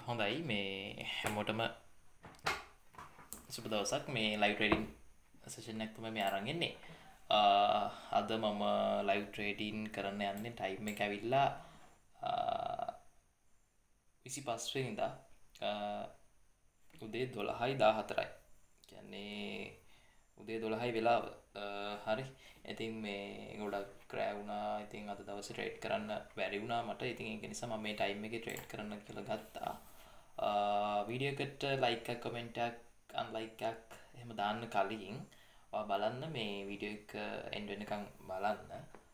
හොඳයි මේ හැමෝටම සුබ දවසක් මේ ලයිව් ට්‍රේඩින් සෙෂන් එකක් තමයි මේ අරන් ඉන්නේ. අද මම ලයිව් ට්‍රේඩින් කරන්න යන්නේ ටයිම් එක ඇවිල්ලා 25 වෙනිදා උදේ 12:14යි. කියන්නේ උදේ 12යි වෙලාව. හරි. ඉතින් මේ ගොඩක් ක්‍රෑ වුණා. ඉතින් අද දවසේ ට්‍රේඩ් කරන්න බැරි වුණා මට. ඉතින් ඒක නිසා මම මේ ටයිම් එකේ ට්‍රේඩ් කරන්න කියලා ගත්තා. වීඩියෝ එකට ලයික් එකක් කමෙන්ට් එකක් අන්ලයික් එකක් එහෙම දාන්න කලින් ඔයා බලන්න මේ වීඩියෝ එක එන්ඩ් වෙනකන් බලන්න.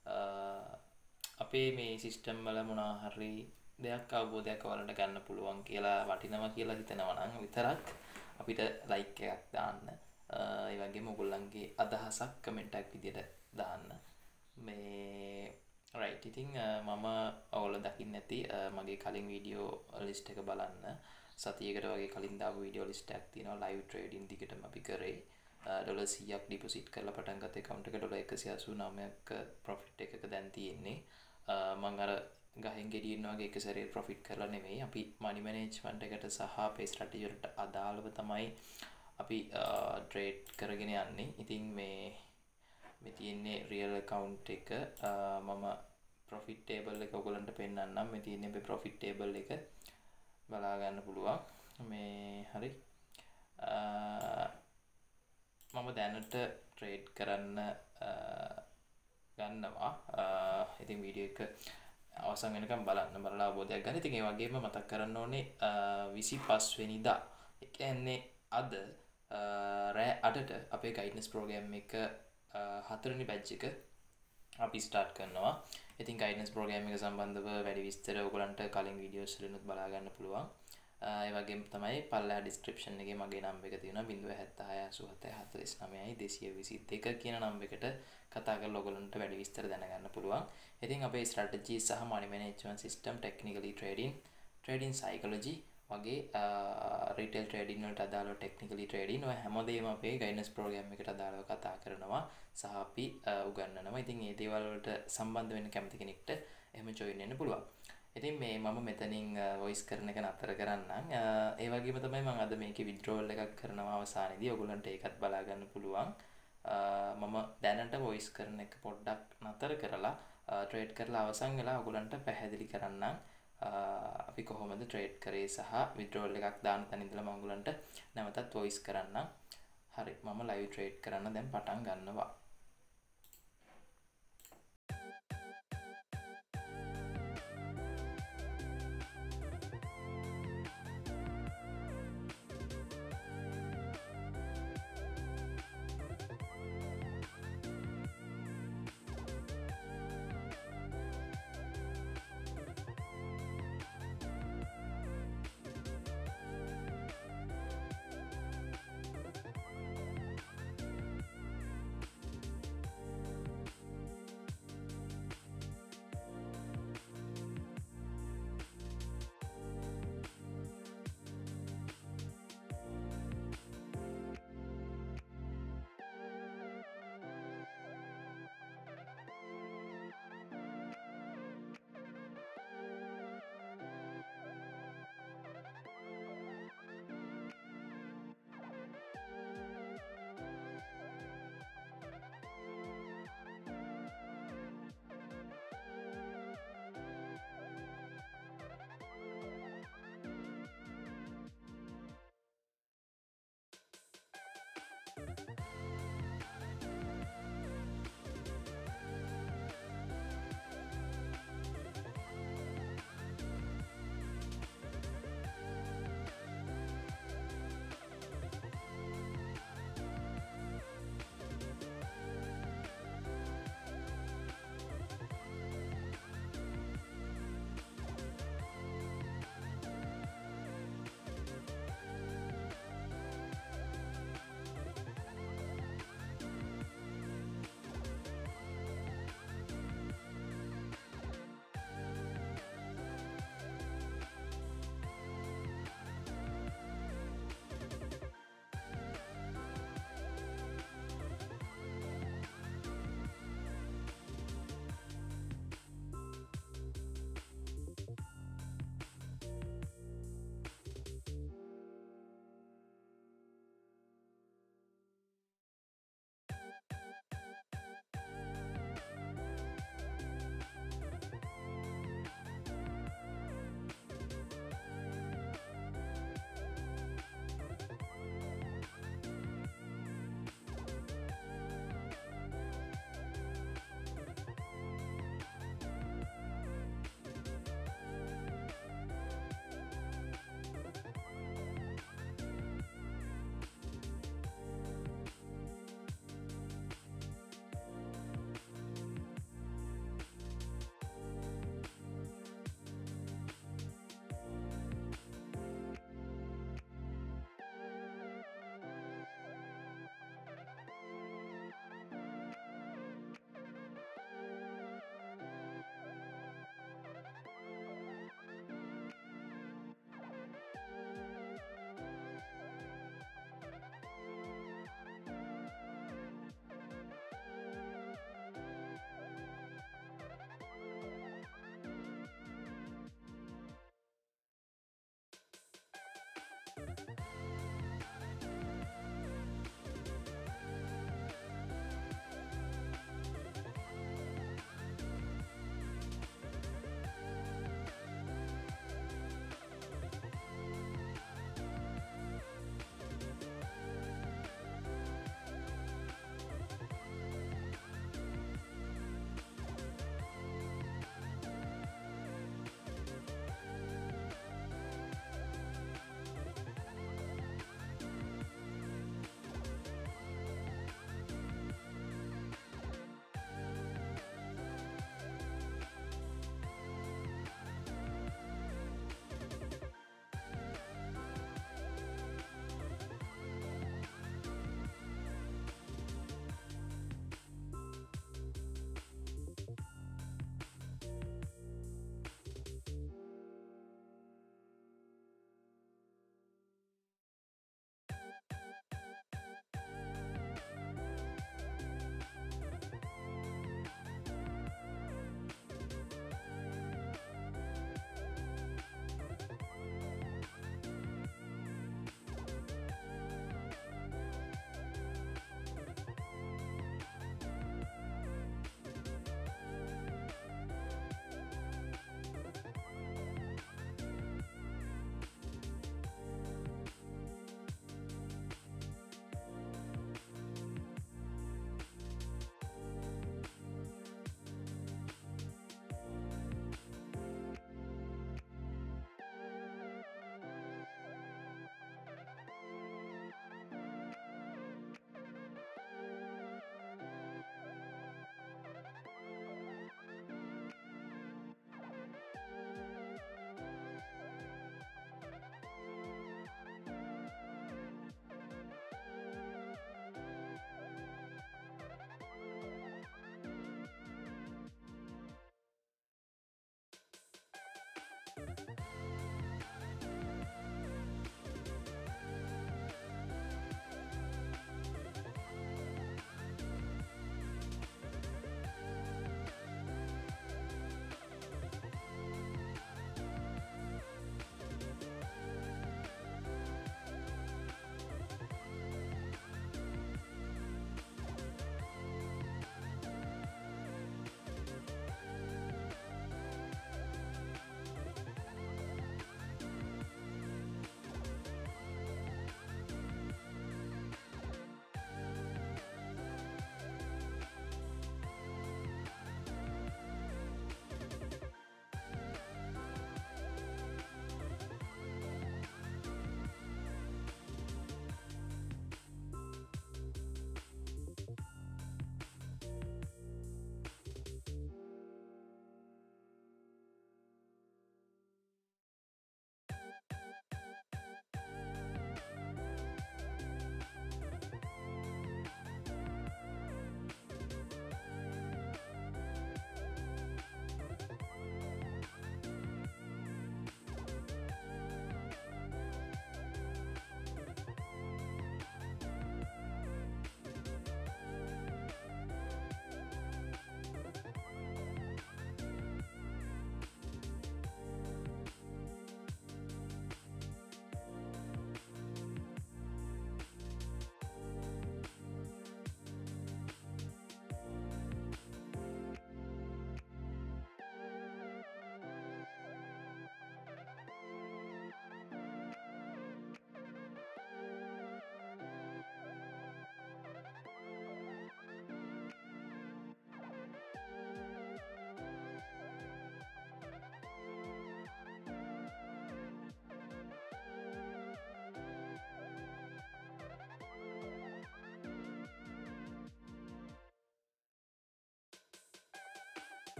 අපේ මේ සිස්ටම් වල මොනවා හරි දෙයක් අවබෝධයක් ඔයාලට ගන්න පුළුවන් කියලා වටිනවා කියලා හිතනවා නම් විතරක් අපිට ලයික් එකක් දාන්න. ඒ වගේම ඔයගොල්ලන්ගේ අදහසක් කමෙන්ට් එකක් විදියට දාන්න. මේ රයිට් ඉතින් මම ඔයාලා දකින්න ඇති මගේ කලින් වීඩියෝ ලිස්ට් එක බලන්න. සතියකට වගේ කලින් දාපු වීඩියෝ ලිස්ට් එකක් තියෙනවා ලයිව් ට්‍රේඩින් දිගටම අපි කරේ. ඩොලර් 100ක් ඩිපොසිට් කරලා පටන් ගත්ත account එක ඩොලර් 189ක ප්‍රොෆිට් එකක දැන් තියෙන්නේ. මම අර ගහෙන් ගෙඩියෙන් වගේ එක සැරේ ප්‍රොෆිට් කරලා නෙමෙයි. අපි මනි මැනේජ්මන්ට් එකට සහ අපේ ස්ට්‍රැටජි වලට අදාළව තමයි අපි ට්‍රේඩ් කරගෙන යන්නේ. ඉතින් මේ තියෙන්නේ රියල් account එක. මම ප්‍රොෆිට් ටේබල් එක ඔයගලන්ට පෙන්නන්නම්. මේ තියෙන්නේ මේ ප්‍රොෆිට් ටේබල් එක බලා ගන්න පුළුවන්. මේ හරි. මම දැනට ට්‍රේඩ් කරන්න ගන්නවා. ඉතින් වීඩියෝ එක අවසන් වෙනකම් බලන්න බලලා අවබෝධයක් ගන්න. ඉතින් ඒ වගේම මතක් කරන්න ඕනේ 25 වෙනිදා ඒ කියන්නේ අද රෑ 8ට අපේ ගයිඩන්ස් ප්‍රෝග්‍රෑම් එක හතරවෙනි බැච් එක අපි ස්ටාර්ට් කරනවා. ඉතින් ගයිඩන්ස් ප්‍රෝග්‍රෑම් එක සම්බන්ධව වැඩි විස්තර ඔයගලන්ට කලින් වීඩියෝස් වලිනුත් බලා ගන්න පුළුවන්. ඒ වගේම තමයි පල්ලා ඩිස්ක්‍රිප්ෂන් එකේ මගේ නම්බර් එක තියෙනවා 076 කියන නම්බර් එකට කතා කරලා ඔයගලන්ට වැඩි විස්තර දැනගන්න පුළුවන්. ඉතින් අපේ ස්ට්‍රැටජි සහ money management system technically trading psychology වගේ රීටේල් ට්‍රේඩින් වලට අදාළව ටෙක්නිකලි ට්‍රේඩින් ඔය හැමදේම අපේ ගයිඩන්ස් ප්‍රෝග්‍රෑම් එකට අදාළව කතා කරනවා සහ අපි උගන්වනවා. ඉතින් මේ දේවල් වලට සම්බන්ධ වෙන්න කැමති කෙනෙක්ට එහෙම ජොයින් වෙන්න පුළුවන්. ඉතින් මේ මම මෙතනින් වොයිස් කරන එක නතර කරන්නම්. ඒ වගේම තමයි මම අද මේකේ විඩ්‍රෝවල් එකක් කරනවා අවසානයේදී. ඔයගොල්ලන්ට ඒකත් බලා ගන්න පුළුවන්. මම දැනට වොයිස් කරන එක පොඩ්ඩක් නතර කරලා ට්‍රේඩ් කරලා අවසන් වෙලා ඔයගොල්ලන්ට පැහැදිලි කරන්නම්. අපි කොහොමද ට්‍රේඩ් කරේ සහ විඩ්‍රෝවල් එකක් දාන තැන ඉඳලා මම ඔයගොල්ලන්ට නැවතත් වොයිස් කරන්නම්. හරි මම ලයිව් ට්‍රේඩ් කරන්න දැන් පටන් ගන්නවා.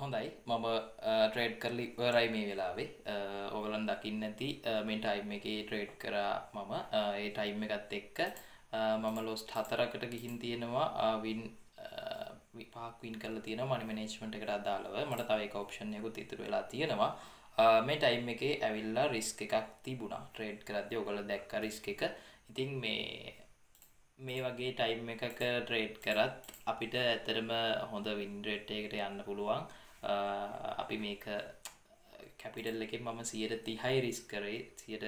හොඳයි මම ට්‍රේඩ් කරලි ඉවරයි මේ වෙලාවේ ඔයගලන් දකින්න ඇති මේ ටයිම් එකේ ට්‍රේඩ් කරා මම ඒ ටයිම් එකත් එක්ක මම ලොස්ට් 4කට ගිහින් තියෙනවා වින් විපාක් වින් කරලා තියෙනවා මනි මැනේජ්මන්ට් එකට අදාළව මට තව එක ඔප්ෂන් එකකුත් ඉතුරු වෙලා තියෙනවා මේ ටයිම් එකේ ඇවිල්ලා රිස්ක් එකක් තිබුණා ට්‍රේඩ් කරද්දී ඔයගොල්ලෝ දැක්ක රිස්ක් එක ඉතින් මේ වගේ ටයිම් එකක ට්‍රේඩ් කරත් අපිට ඇතරම හොඳ වින් රේට් එකකට යන්න පුළුවන් අපි මේක කැපිටල් එකෙන් මම 130යි රිස්ක් කරේ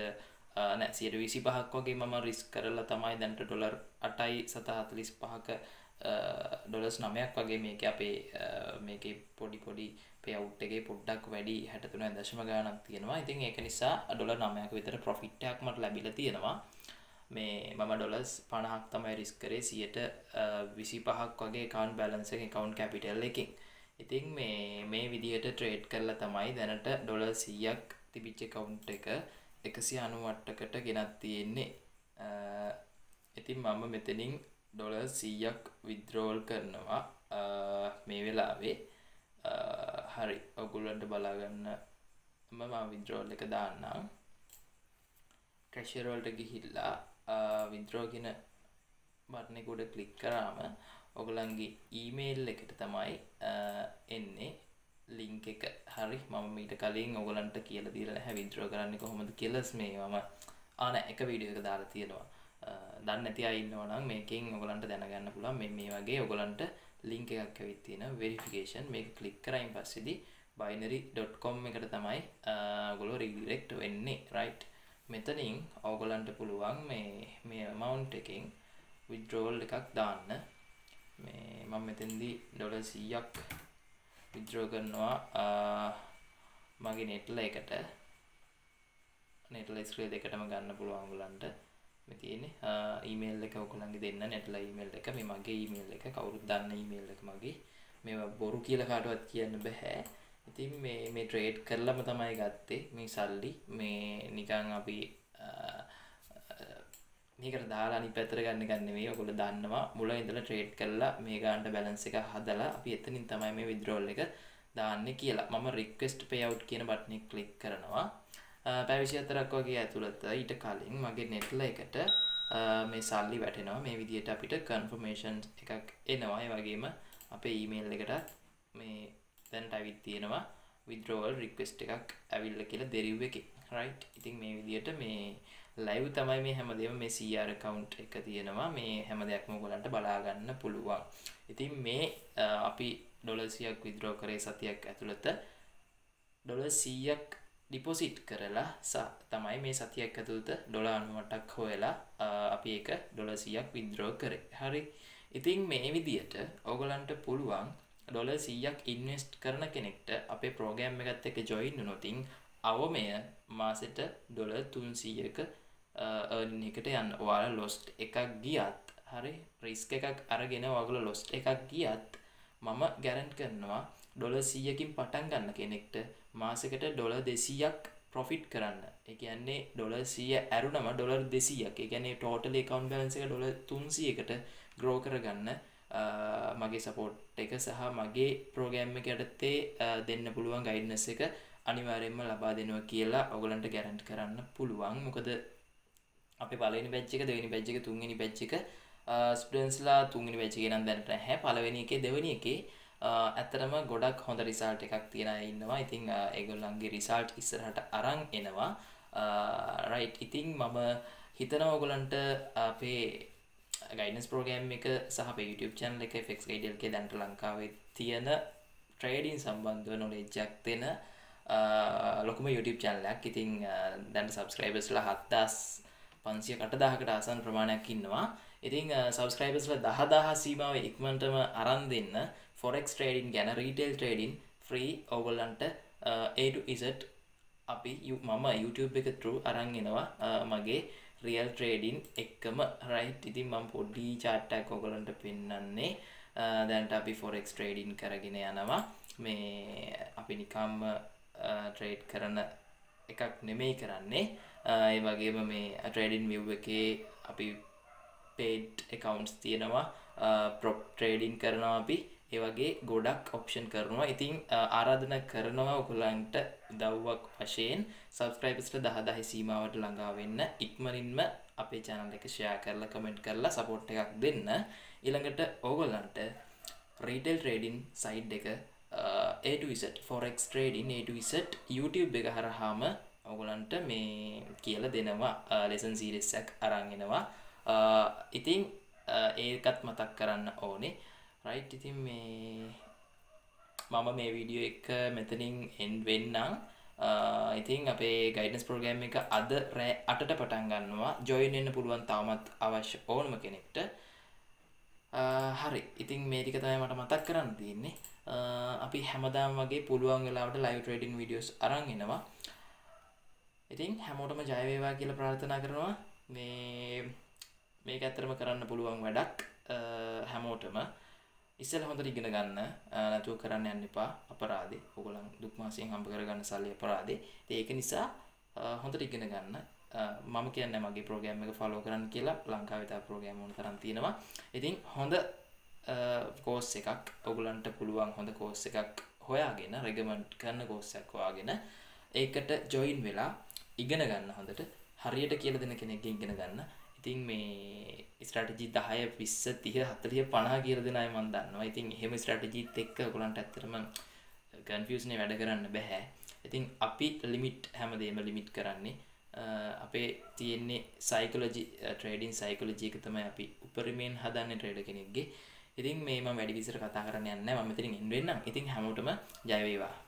125ක් වගේ මම රිස්ක් කරලා තමයි දැන්ට ඩොලර් 8.45ක ඩොලර්ස් 9ක් වගේ මේක අපේ මේකේ පොඩි පේඅවුට් එකේ පොඩ්ඩක් වැඩි 63 ගාණක් තියෙනවා. ඉතින් ඒක නිසා ඩොලර් 9ක විතර ප්‍රොෆිට් එකක් මට ලැබිලා තියෙනවා. මේ මම ඩොලර්ස් 50ක් තමයි රිස්ක් කරේ 125ක් වගේ account balance එක account capital එකකින්. ඉතින් මේ විදිහට ට්‍රේඩ් කරලා තමයි දැනට ඩොලර් 100ක් තිබිච්ච account එක 198කට ගෙනත් තියෙන්නේ. ඉතින් මම මෙතනින් ඩොලර් 100ක් withdrawal කරනවා මේ වෙලාවේ. හරි ඔයගොල්ලන්ට බලා ගන්න මම withdrawal එක දාන්නම්. treasury වලට ගිහිල්ලා withdraw කියන බටන් එක උඩ ක්ලික් කරාම ඔයගොල්ලන්ගේ ඊමේල් එකට තමයි එන්නේ ලින්ක් එක. හරි මම ඊට කලින් ඔයගොල්ලන්ට කියලා දීලා නැහැ withdraw කරන්නේ කොහොමද කියලා. මේ මම නෑ එක වීඩියෝ එක දාලා තියෙනවා. දන්නේ නැති අය ඉන්නවා නම් මේකෙන් ඔයගොල්ලන්ට දැනගන්න පුළුවන් මේ වගේ ඔයගොල්ලන්ට ලින්ක් එකක් ඇවිත් තියෙනවා වෙරිෆිකේෂන්. මේක ක්ලික් කරායින් පස්සේදී binary.com එකට තමයි ඔයගොල්ලෝ රීඩිරෙක්ට් වෙන්නේ. right මෙතනින් ඔයගොල්ලන්ට පුළුවන් මේ amount එකෙන් withdrawal එකක් දාන්න. මම මෙතෙන්දී ඩොලර් 100ක් withdraw කරනවා මගේ netla එකට. netla Israel දෙකටම ගන්න පුළුවන් ඔයගොල්ලන්ට. මේ තියෙන්නේ ඊමේල් එක ඔයගොල්ලන්ගේ දෙන්න netla ඊමේල් එක. මේ මගේ ඊමේල් එක කවුරුත් දන්න ඊමේල් එක මගේ. මේවා බොරු කියලා කාටවත් කියන්න බෑ. ඉතින් මේ ට්‍රේඩ් කරලම තමයි ගත්තේ මේ සල්ලි. මේ නිකන් අපි මේකට දාලා අනිත් පැත්තට ගන්න එක නෙවෙයි. ඔයගොල්ලෝ දන්නවා මුල ඉඳලා ට්‍රේඩ් කරලා මේ ගානට බැලන්ස් එක හදලා අපි එතනින් තමයි මේ withdrawal එක දාන්නේ කියලා. මම request payout කියන බටන් එක ක්ලික් කරනවා. පැය 24ක් වගේ ඇතුළත ඊට කලින් මගේ netla එකට මේ සල්ලි වැටෙනවා. මේ විදිහට අපිට confirmation එකක් එනවා. ඒ වගේම අපේ email එකට මේ දැන්ට ඇවිත් තියෙනවා withdrawal request එකක් ඇවිල්ලා කියලා derive එකේ. right ඉතින් මේ විදිහට මේ live තමයි මේ හැමදේම මේ CR account එක තියෙනවා. මේ හැම දෙයක්ම ඔයගලන්ට බලා ගන්න පුළුවන්. ඉතින් මේ අපි ඩොලර් 100ක් withdraw කරේ සතියක් ඇතුළත ඩොලර් 100ක් ඩිපොසිට් කරලා තමයි මේ සතියක් ඇතුළත ඩොලර් 98ක් හොයලා අපි ඒක ඩොලර් 100ක් withdraw කරේ. හරි ඉතින් මේ විදිහට ඔයගලන්ට පුළුවන් ඩොලර් 100ක් ඉන්වෙස්ට් කරන කෙනෙක්ට අපේ ප්‍රෝග්‍රෑම් එකත් එක්ක ජොයින් වුණොත් අවමය මාසෙට ඩොලර් 300ක earning එකට යන්න. ඔයාලා lost එකක් ගියත් හරි risk එකක් අරගෙන ඔයගොල්ලෝ lost එකක් ගියත් මම guarantee කරනවා ඩොලර් 100කින් පටන් ගන්න කෙනෙක්ට මාසෙකට ඩොලර් 200ක් profit කරන්න. ඒ කියන්නේ ඩොලර් 100 ඇරුණම ඩොලර් 200ක්. ඒ කියන්නේ total account balance එක ඩොලර් 300කට grow කරගන්න මගේ support එක සහ මගේ program එක යටතේ දෙන්න පුළුවන් guidance එක අනිවාර්යයෙන්ම ලබා දෙනවා කියලා ඔයගලන්ට guarantee කරන්න පුළුවන්. මොකද අපේ පළවෙනි batch එක, දෙවෙනි batch එක, තුන්වෙනි batch එක ස්ටුඩන්ට්ස්ලා තුන්වෙනි batch එකේ නම් දැනට නැහැ. පළවෙනි එකේ, දෙවෙනි එකේ ඇත්තටම ගොඩක් හොඳ රිසල්ට් එකක් තියන අය ඉන්නවා. ඉතින් ඒගොල්ලන්ගේ රිසල්ට් ඉස්සරහට අරන් එනවා. right ඉතින් මම හිතනවා ඔයගලන්ට අපේ ගයිඩන්ස් ප්‍රෝග්‍රෑම් එක සහ අපේ YouTube channel එක FX Guide එකේ දැනට ලංකාවේ තියෙන ට්‍රේඩින් සම්බන්ධව knowledge එකක් දෙන ලොකුම YouTube channel එකක්. ඉතින් දැන් subscribersලා 7500-8000කට ආසන්න ප්‍රමාණයක් ඉන්නවා. ඉතින් subscribersලා 10000 සීමාව ඉක්මනටම අරන් දෙන්න forex trading ගැන retail trading free ඔයගොල්ලන්ට A to Z අපි මම YouTube එක through අරන් එනවා මගේ real trading එක්කම. right ඉතින් මම පොඩි chart එකක් ඔයගොල්ලන්ට පෙන්නන්නේ. දැන්ට අපි forex trading කරගෙන යනවා. මේ අපි නිකම්ම trade කරන එකක් නෙමෙයි කරන්නේ. ඒ වගේම මේ trading view එකේ අපි paid accounts තියෙනවා. prop trading කරනවා අපි ඒ වගේ ගොඩක් ඔප්ෂන් කරනවා. ඉතින් ආරාධනා කරනවා ඔයගොල්ලන්ට උදව්වක් වශයෙන් සබ්ස්ක්‍රයිබර්ස්ලා 10000 සීමාවට ළඟා වෙන්න ඉක්මනින්ම අපේ channel එක share කරලා comment කරලා support එකක් දෙන්න. ඊළඟට ඕගොල්ලන්ට retail trading site එක A to Z forex trading A to Z YouTube එක හරහාම ඔයගොල්ලන්ට මේ කියලා දෙනවා lesson series එකක් අරන් එනවා. ඉතින් ඒකත් මතක් කරන්න ඕනේ. right ඉතින් මේ මම මේ වීඩියෝ එක මෙතනින් end වෙන්නම්. ඉතින් අපේ ගයිඩන්ස් ප්‍රෝග්‍රෑම් එක අද රෑ 8ට පටන් ගන්නවා. ජොයින් වෙන්න පුළුවන් තවමත් අවශ්‍ය ඕනම කෙනෙක්ට. හරි. ඉතින් මේ ටික තමයි මට මතක් කරන්න තියෙන්නේ. අපි හැමදාම වගේ පුළුවන් වෙලාවට live trading videos අරන් එනවා. ඉතින් හැමෝටම ජය වේවා කියලා ප්‍රාර්ථනා කරනවා. මේක ඇත්තටම කරන්න පුළුවන් වැඩක්. හැමෝටම ඉස්සෙල්ලා හොඳට ඉගෙන ගන්න. නැතුව කරන්න යන්න එපා. අපරාධේ. ඔයගොල්ලන් දුක් මාසයෙන් හම්බ කරගන්න සල්ලි අපරාධේ. ඒක නිසා හොඳට ඉගෙන ගන්න. මම කියන්නේ මගේ ප්‍රෝග්‍රෑම් එක ෆලෝ කරන්න කියලා. ලංකාවේ තා ප්‍රෝග්‍රෑම් ඕන තරම් තියෙනවා. ඉතින් හොඳ කෝස් එකක් ඔයගොල්ලන්ට පුළුවන් හොඳ කෝස් එකක් හොයාගෙන රෙකමන්ඩ් කරන කෝස් එකක් හොයාගෙන ඒකට ජොයින් වෙලා ඉගෙන ගන්න හොඳට. හරියට කියලා දෙන කෙනෙක්ගෙන් ඉගෙන ගන්න. ඉතින් මේ ස්ට්‍රැටජි 10 20 30 40 50 කියලා දෙන අය මම දන්නවා. ඉතින් එහෙම ස්ට්‍රැටජිත් එක්ක ඔයගොල්ලන්ට ඇත්තටම කන්ෆියුස් නේ වැඩ කරන්න බෑ. ඉතින් අපි ලිමිට් හැමදේම ලිමිට් කරන්නේ අපේ තියෙන්නේ සයිකොලොජි ට්‍රේඩින් සයිකොලොජි එක තමයි අපි උපරිමයෙන් හදන්නේ ට්‍රේඩර් කෙනෙක්ගේ. ඉතින් මේ මම වැඩි විස්තර කතා කරන්න යන්නේ නැහැ. මම මෙතනින් එන්න වෙන්නම්. ඉතින් හැමෝටම ජය වේවා.